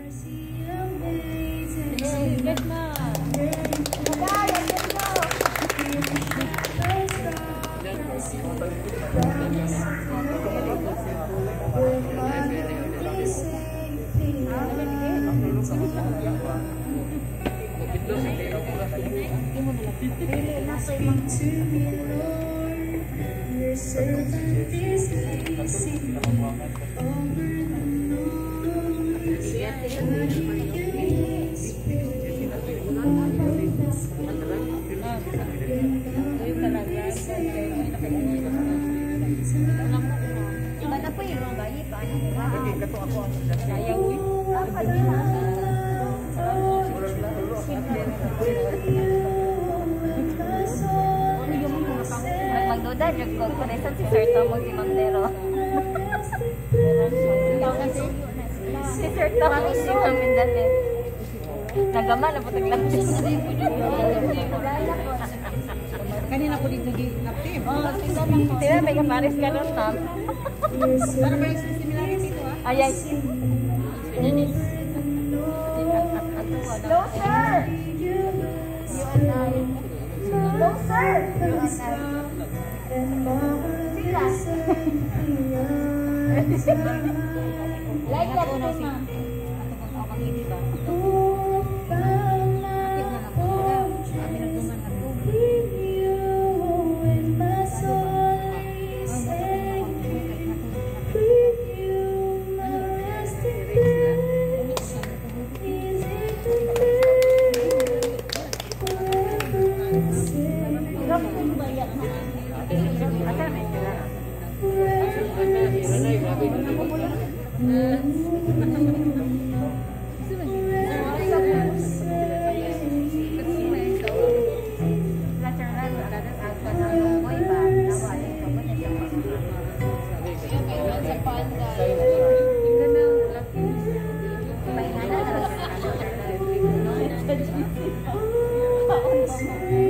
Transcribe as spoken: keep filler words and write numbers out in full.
Get na. Magduda, jud ko kunesan si Sir Tom si Montero. Si Sir Tom si Mamindale. Nagama na po taglang. Kanina ko dito gi-active. Oh, sila may kapares ka nun, Tom. Para ba yung similarity dito, ah? Ayay. Hello, sir! Hello, sir! Like that, ma'am. Sorry.